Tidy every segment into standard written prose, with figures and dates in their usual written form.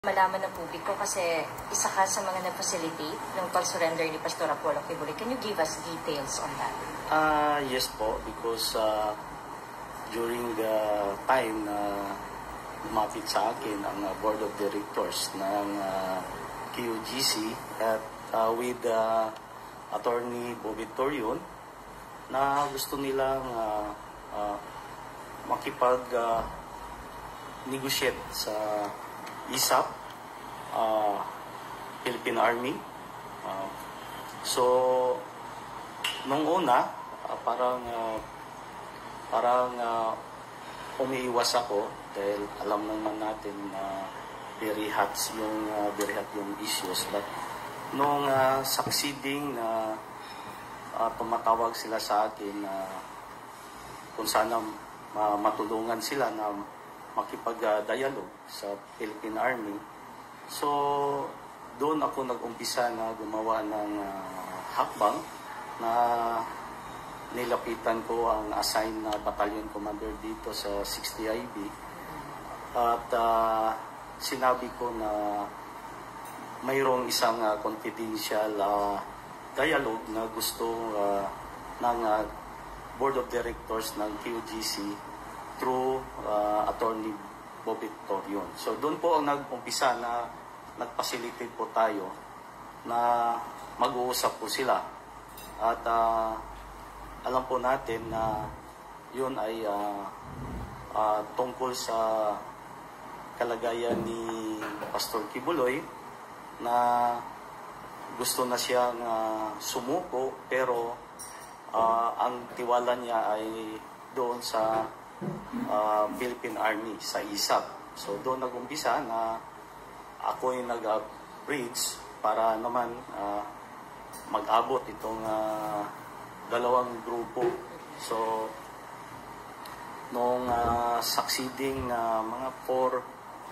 Malaman ng publiko kasi isa ka sa mga nag-facilitate ng pag-surrender ni Pastor Apollo Kibuloy. Can you give us details on that? Yes po, because during the time na lumapit sa akin ang Board of Directors ng QGC at with Attorney Bobby Torion na gusto nilang makipag-negotiate sa ISAP, Philippine Army. So, nung una, parang umiiwas ako dahil alam naman natin na very hot yung issues. But nung succeeding na tumatawag sila sa akin na kung sana matulungan sila na makipag-dialogue sa Philippine Army. So, doon ako nag-umpisa na gumawa ng hakbang na nilapitan ko ang assigned na battalion commander dito sa 60 IB. At sinabi ko na mayroong isang confidential dialogue na gusto ng Board of Directors ng QGC through Attorney Bobby Torion. So doon po ang nag-umpisa na nag-facilitate po tayo na mag-uusap po sila. At alam po natin na yun ay tungkol sa kalagayan ni Pastor Kibuloy na gusto na siyang sumuko pero ang tiwala niya ay doon sa Philippine Army sa ISAP. So doon nag-umpisa na ako ay nag-bridge para naman mag-abot itong dalawang grupo. So nung succeeding mga four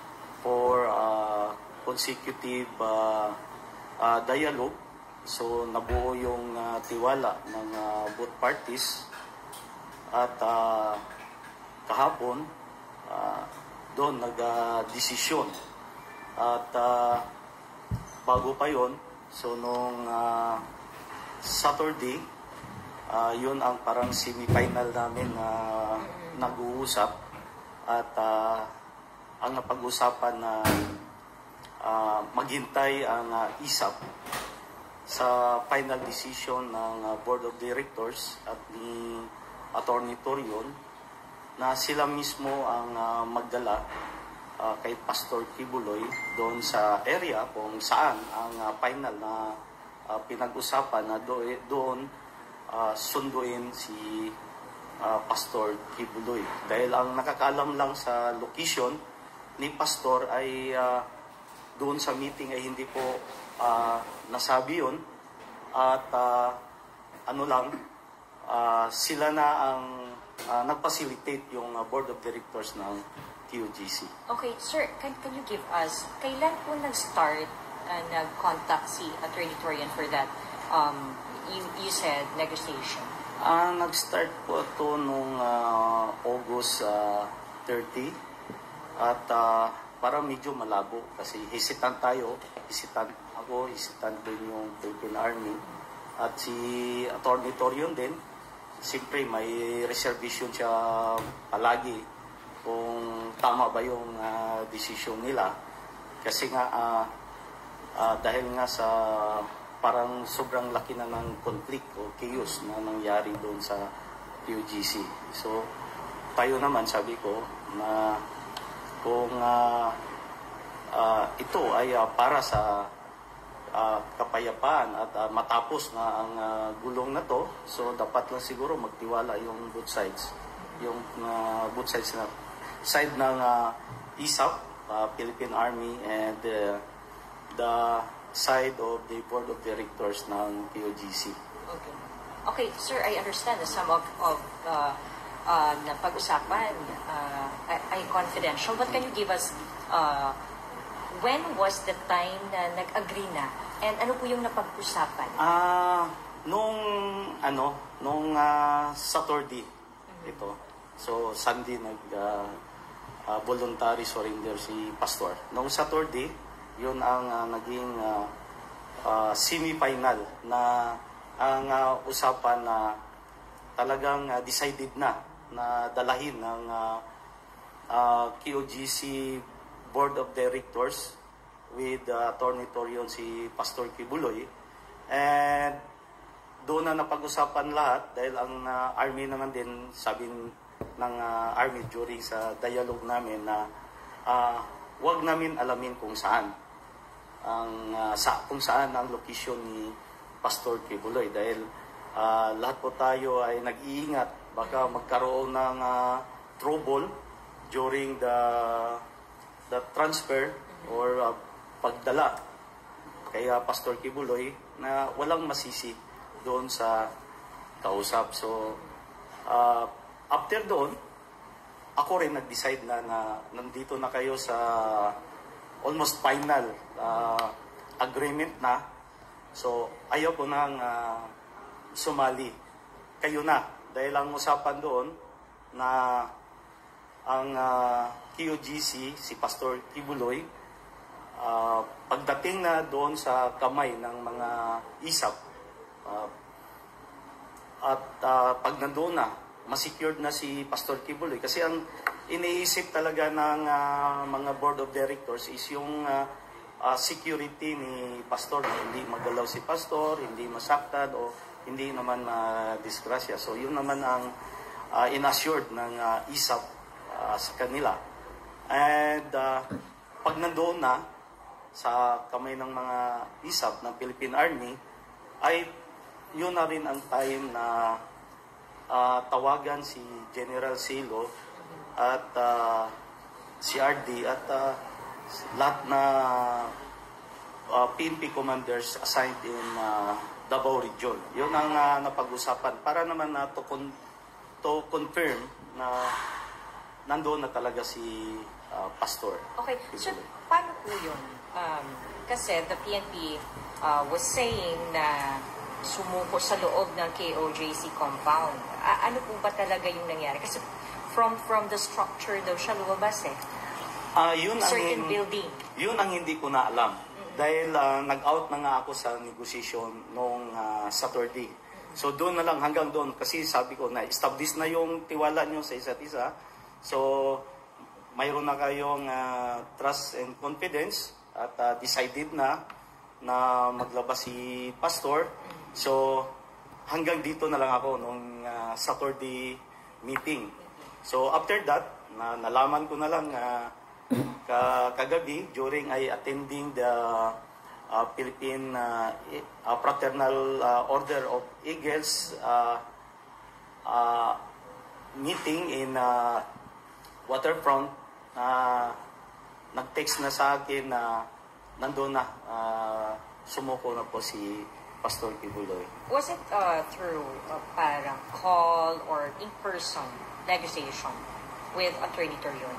consecutive dialogue, so nabuo yung tiwala ng both parties. At kahapon, doon nag-desisyon. At bago pa yon, so nung Saturday, yun ang parang semi-final namin na nag-uusap. At ang napag-usapan na maghintay ang ISAP sa final decision ng Board of Directors at ni Attorney Torion na sila mismo ang magdala kay Pastor Kibuloy doon sa area kung saan ang final na pinag-usapan na doon sunduin si Pastor Kibuloy. Dahil ang nakakaalam lang sa location ni Pastor ay doon sa meeting ay hindi po nasabi yun. At sila na ang nag-facilitate yung Board of Directors ng QGC. Okay, sir, can you give us, kailan po nag-start nag-contact si Attorney Torion for that, you said, negotiation? Nag-start po ito noong August 30 at parang medyo malabo kasi hesitant tayo, hesitant din yung Philippine Army at si Attorney Torion din. Siyempre may reservation siya palagi kung tama ba yung decision nila. Kasi nga dahil nga sa parang sobrang laki na ng conflict o chaos na nangyari doon sa QGC. So tayo naman sabi ko na kung ito ay para sa kapayapaan at matapos na ang gulong na to, so dapat lang siguro magtiwala yung both sides. Yung both sides na side ng ISAP, Philippine Army, and the side of the Board of Directors ng POGC. Okay. Okay, sir, I understand that some of na pag-usapan ay confidential, but can you give us when was the time na nag-agree na? And ano po yung napag-usapan? Nung Saturday ito. So Sunday voluntary surrender si Pastor. Noong Saturday, yun ang naging semi-final na ang usapan na talagang decided na dalahin ng KOGC Board of Directors with Attorney Torion si Pastor Kibuloy. And doon na napag-usapan lahat dahil ang Army naman din, sabi ng Army during sa dialogue namin na wag namin alamin kung saan kung saan ang location ni Pastor Kibuloy dahil lahat po tayo ay nag-iingat baka magkaroon ng trouble during the transfer or pagdala kaya Pastor Kibuloy na walang masisi doon sa kausap. So after doon ako rin nag-decide na nandito na kayo sa almost final agreement na. So, ayaw ko nang sumali. Kayo na. Dahil ang usapan doon na ang KOGC, si Pastor Kibuloy, pagdating na doon sa kamay ng mga isap, at pag nandoon na, ma-secured na si Pastor Kibuloy. Kasi ang iniisip talaga ng mga board of directors is yung security ni Pastor. Hindi magalaw si Pastor, hindi masaktan o hindi naman disgrasya. So yun naman ang inassured ng ISAP sa kanila. And pag nandoon na sa kamay ng mga ISAP ng Philippine Army, ay yun na rin ang time na tawagan si General Silo at si RD at lahat na PNP commanders assigned in Davao Region. Yun ang napag-usapan para naman to confirm na nandoon na talaga si Pastor. Okay, so paano po yun? Kasi the PNP was saying na sumuko sa loob ng KOJC compound. Ano po ba talaga yung nangyari? Kasi from the structure daw siya lumabas Yun certain building. Yun ang hindi ko na alam. Dahil nag-out na nga ako sa negotiation noong Saturday. So doon na lang hanggang doon. Kasi sabi ko na establish na yung tiwala nyo sa isa't isa. So mayroon na kayong trust and confidence at decided na maglabas si Pastor. So hanggang dito na lang ako nung Saturday meeting. So after that, nalaman ko na lang kagabi during I attending the Philippine Fraternal Order of Eagles meeting in Waterfront. Nag-text na sa akin na nandoon na sumuko na po si Pastor Kibuloy. Was it through parang call or in-person negotiation with Attorney Torion?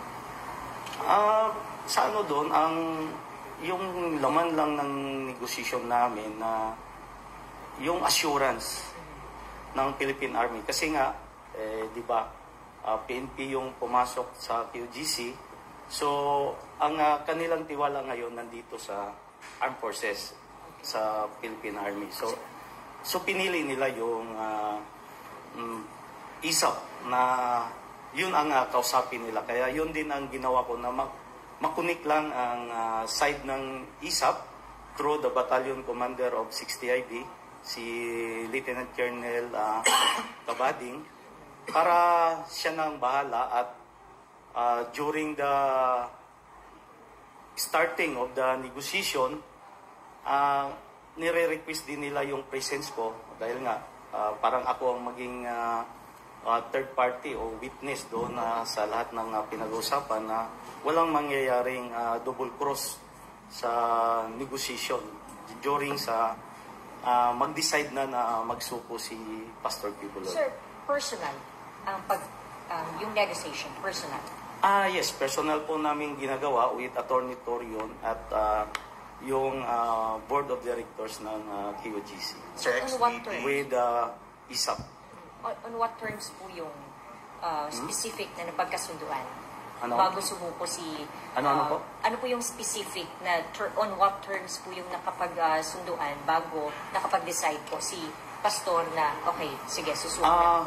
Sa ano doon, yung laman lang ng negotiation namin na yung assurance ng Philippine Army. Kasi nga, di ba, PNP yung pumasok sa QGC. So, ang kanilang tiwala ngayon nandito sa Armed Forces, sa Philippine Army. So pinili nila yung ISAP na yun ang kausapin nila. Kaya yun din ang ginawa ko na makunik lang ang side ng ISAP through the Battalion Commander of 60IB, si Lieutenant Colonel Kabading, para siya nang bahala at during the starting of the negotiation, nire-request din nila yung presence ko dahil nga parang ako ang maging third party o witness doon sa lahat ng pinag-uusapan na walang mangyayaring double cross sa negotiation during sa mag-decide na magsuko si Pastor Kibuloy. Sir, personal, yung negotiation, personal? Yes, personal po namin ginagawa with Attorney Torion at yung Board of Directors ng KOGC. Sir, on what terms? With ISAP. On what terms po yung specific na napagkasunduan? Ano? bago sumuko si... Ano po? Ano po yung specific na on what terms po yung nakapag-sunduan bago nakapag-decide po si pastor na, okay, sige, susuko na.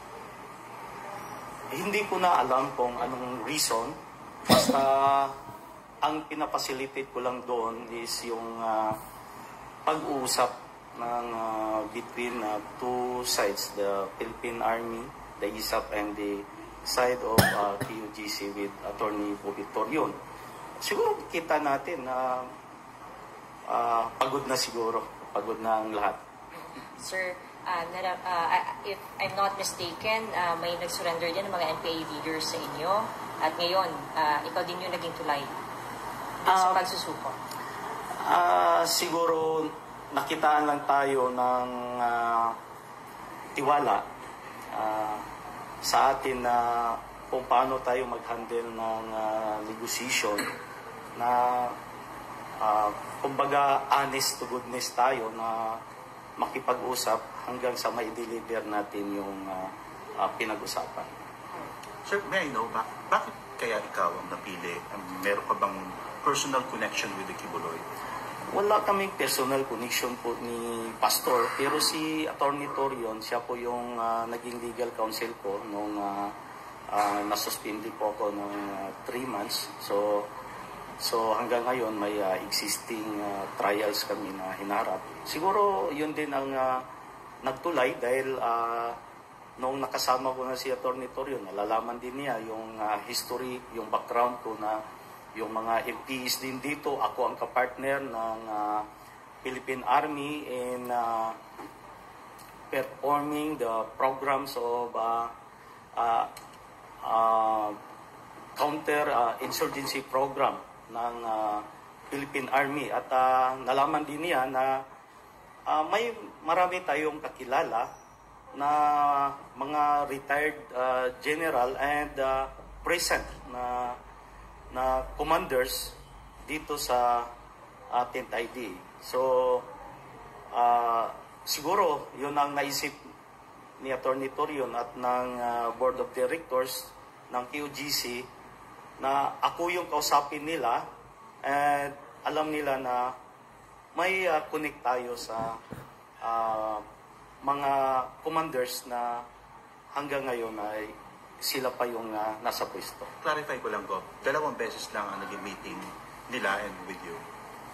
Hindi ko na alam kung anong reason. Basta ang pinapacilitate ko lang doon is yung pag-uusap ng between two sides, the Philippine Army, the ISAP, and the side of QGC with Attorney Bobby Torion. Siguro kita natin na pagod na siguro. Pagod na ang lahat. Sir, if I'm not mistaken, may nag-surrender din ng mga NPA leaders sa inyo. At ngayon, ikaw din yung naging tulay sa pagsusuko. Siguro nakitaan lang tayo ng tiwala sa atin na kung paano tayo mag-handle ng negotiation na kumbaga honest to goodness tayo na makipag-usap hanggang sa mai-deliver natin yung pinag-usapan. Sir, may I know, bakit kaya ikaw ang napili? Meron ka bang personal connection with the Kibuloy? Wala kaming personal connection po ni Pastor, pero si Attorney Torion, siya po yung naging legal counsel ko nung nasuspindi po ako ng 3 months. So hanggang ngayon may existing trials kami na hinarap. Siguro yun din ang nagtulay dahil noong nakasama ko na si Attorney Torion, nalalaman din niya yung history, yung background ko na yung mga MPs din dito. Ako ang kapartner ng Philippine Army in performing the programs of counter-insurgency program ng Philippine Army. At nalaman din niya na may marami tayong kakilala na mga retired general and present na commanders dito sa Tent ID. So, siguro yun ang naisip ni Attorney Torion at ng Board of Directors ng QGC na ako yung kausapin nila at alam nila na may connect tayo sa mga commanders na hanggang ngayon ay sila pa yung nasa pwesto. Clarify ko lang, Gob. 2 beses lang ang naging meeting nila and with you.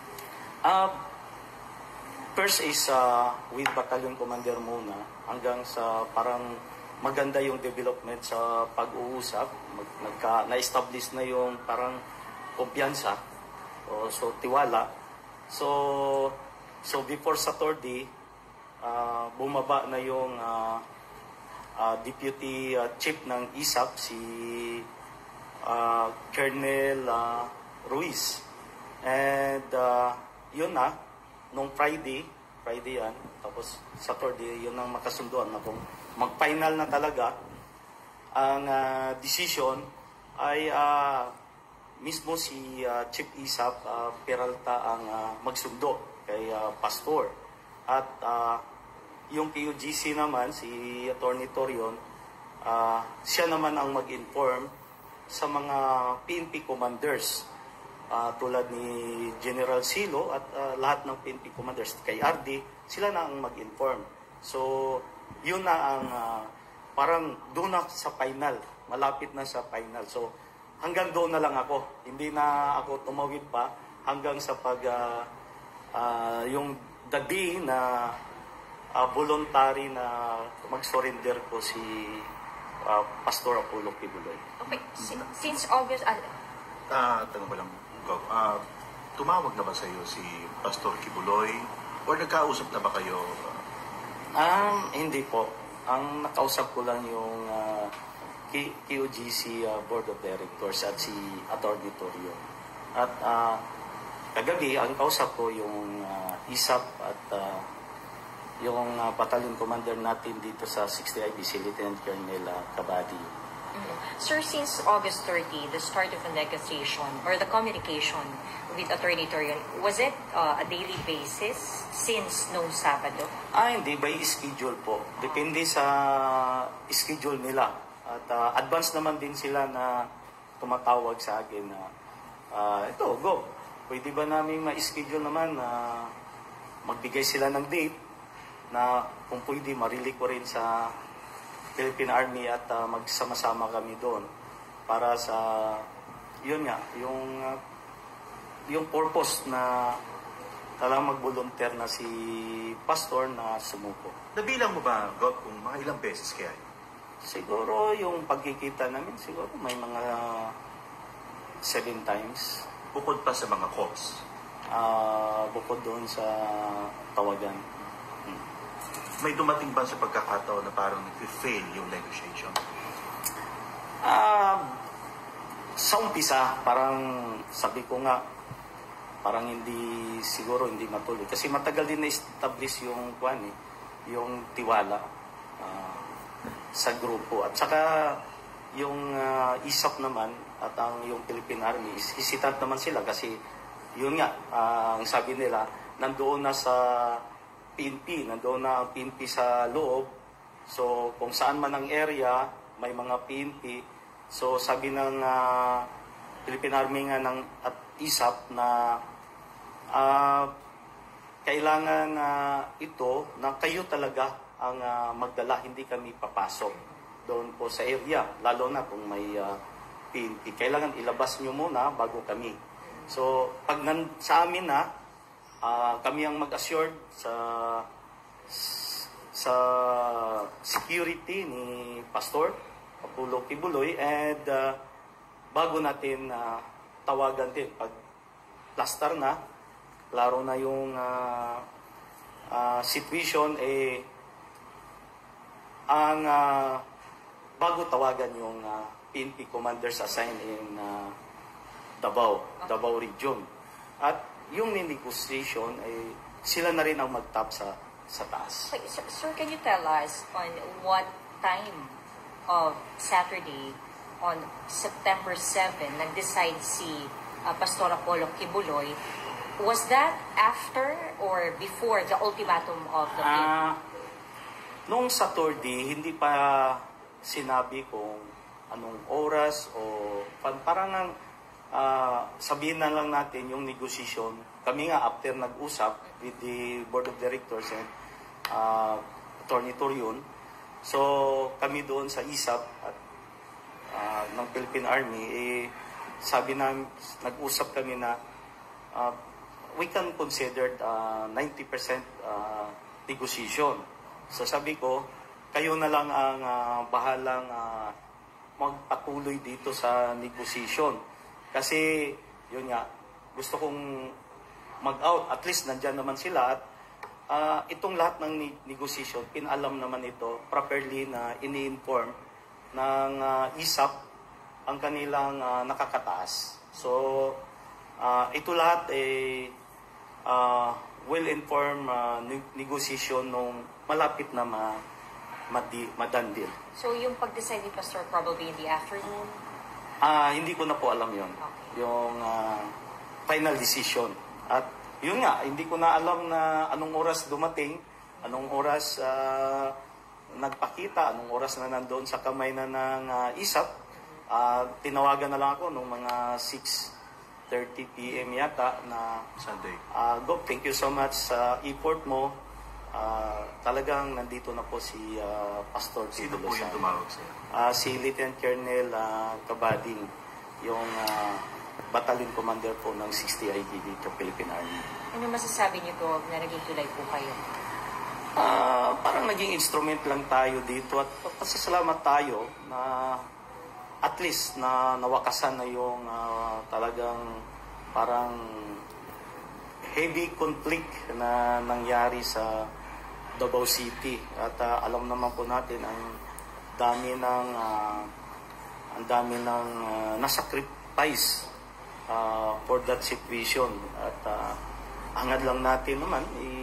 First is with Battalion Commander muna hanggang sa parang maganda yung development sa pag-uusap. Na-establish na yung parang kumpiyansa. So tiwala. So before Saturday, bumaba na yung Deputy Chief ng ISAP, si Colonel Ruiz. And yun na, nung Friday yan, tapos Saturday, yun ang makasunduan na kung mag-final na talaga ang decision ay mismo si Chief ISAP Peralta ang magsundo kay Pastor. At yung QGC naman, si Attorney Torion, siya naman ang mag-inform sa mga PNP commanders tulad ni General Silo at lahat ng PNP commanders kay RD, sila na ang mag-inform. So, yun na ang parang doon na sa final, malapit na sa final. So, hanggang doon na lang ako. Hindi na ako tumawid pa hanggang sa yung the day na voluntary na mag-surrender ko si Pastor Apollo Kibuloy. Okay, since August... Tanong ko lang, Gob. Tumawag na ba sa iyo si Pastor Kibuloy? Or nagkausap na ba kayo? Hindi po. Ang nakausap ko lang yung QGC Board of Directors at si Attorney Torion. At kagabi, ang kausap ko yung ISAP at yung battalion commander natin dito sa 60 IBC, Lieutenant Colonel Cabadi. Sir, since August 30, the start of the negotiation or the communication with Attorney Torion, was it a daily basis since nung Sabado? Hindi. By schedule po. Depende sa schedule nila. At advance naman din sila na tumatawag sa akin na ito, go. Pwede ba namin ma-schedule naman na magbigay sila ng date na kung pwede marili ko rin sa Philippine Army at magsama-sama kami doon para sa yun nga yung purpose na talagang mag-volunteer na si pastor na sumuko. Nabilang mo ba, Gov, kung mga ilang beses kaya? Siguro yung pagkikita namin, siguro may mga 7 times. Bukod pa sa mga calls. Bukod doon sa tawagan. May dumating ba sa pagkakataon na parang nag-fail yung negotiation? Sa umpisa, parang sabi ko nga, parang hindi matuloy. Kasi matagal din na-establish yung yung tiwala sa grupo. At saka yung ISAP naman at yung Philippine Army, hesitant naman sila kasi yun nga, ang sabi nila, nandoon na sa PNP, nandoon na ang PNP sa loob. So kung saan man ang area, may mga PNP. So sabi ng Philippine Army nga at ISAP na kailangan ito na kayo talaga ang magdala, hindi kami papasok doon po sa area, lalo na kung may PNP. Kailangan ilabas nyo muna bago kami. So pag sa amin na kami ang mag-assured sa security ni Pastor Apollo Kibuloy, and bago natin tawagan din pag plaster na, klaro na yung situation, ang bago tawagan yung PNP commanders assigned in Davao region. At yung negotiation, sila na rin ang mag-top sa taas. Okay, sir, can you tell us on what time of Saturday on September 7 nag-decide si Pastor Apollo Kibuloy? Was that after or before the ultimatum of the Nung Saturday, hindi pa sinabi kung anong oras o parang sabihin na lang natin yung negotiation. Kami nga after nag-usap with the Board of Directors and Attorney Torion. So kami doon sa ISAP at ng Philippine Army, sabi na, nag-usap kami na we can consider 90% negotiation. So sabi ko, kayo na lang ang bahalang magpatuloy dito sa negotiation. Kasi, yun nga, gusto kong mag-out. At least, nandyan naman sila. At itong lahat ng negotiation, pinalam naman ito properly na ini-inform ng ISAP ang kanilang nakakataas. So, ito lahat will inform negotiation nung malapit na madandil. So, yung pag-decide ni Pastor probably in the afternoon? Hindi ko na po alam yun. Okay. Yung final decision. At yun nga, hindi ko na alam na anong oras dumating, anong oras nagpakita, anong oras na nandoon sa kamay na ng ISAP. Tinawagan na lang ako nung mga 6:30 p.m. yata na Sunday. Gob, thank you so much sa effort mo. Talagang nandito na po si Pastor Sino po Kibuloy. yung tumawag sa'yo? Si Lieutenant Colonel Kabading, yung battalion commander po ng 60 IG dito, Philippine Army. Ano masasabi niyo po na naging tulay po kayo? Parang naging instrument lang tayo dito at pasasalamat tayo na at least na nawakasan na yung talagang parang heavy conflict na nangyari sa Davao City. At alam naman po natin ang dami ng nasacrifice for that situation. At hangad lang natin naman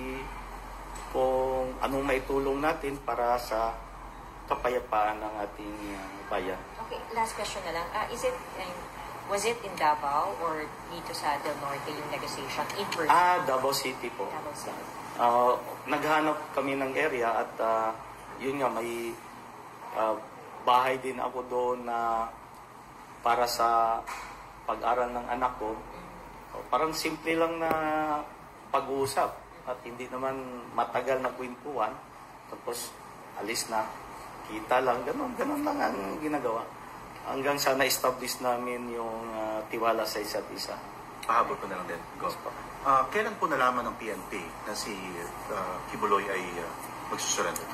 kung anong maitulong natin para sa kapayapaan ng ating bayan. Okay, last question na lang. Was it in Davao or dito sa Del Norte yung negotiation in person? Davao City po. Davao City. Naghanap kami ng area at yun nga, may bahay din ako doon na para sa pag-aral ng anak ko. Parang simple lang na pag-uusap at hindi naman matagal na kwentuhan. Tapos alis na, kita lang, ganun lang ang ginagawa. Hanggang sa na-establish namin yung tiwala sa isa't isa. Pahabol ko na lang din. Go. Kailan po nalaman ng PNP na si Kibuloy ay magsusurrender?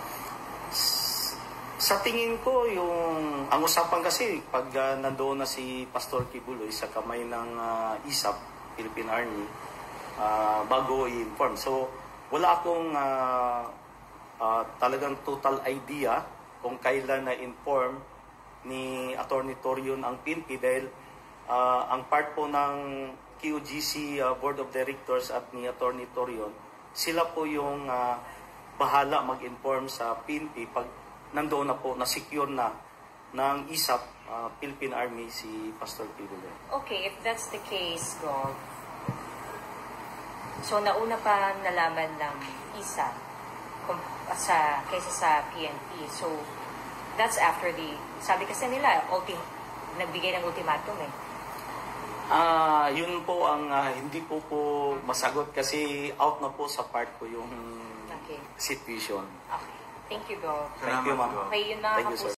Sa tingin ko, ang usapan kasi, pag nandoon na si Pastor Kibuloy sa kamay ng ISAP, Philippine Army, bago i-inform. So, wala akong talagang total idea kung kailan na-inform ni Attorney Torion ang PNP dahil ang part po ng QGC Board of Directors at ni Attorney Torion, sila po yung bahala mag-inform sa PNP pag nandoon na po, na-secure na ng ISAP, Philippine Army, si Pastor Kibuloy. Okay, if that's the case, Gov, so nauna pa nalaman ng ISAP kaysa sa PNP. So, that's after sabi kasi nila, nagbigay ng ultimatum eh. Yun po ang hindi po masagot kasi out na po sa part ko yung situation. Okay. Thank you, Gov. Thank you, ma'am. Okay, yun na Thank you, sir.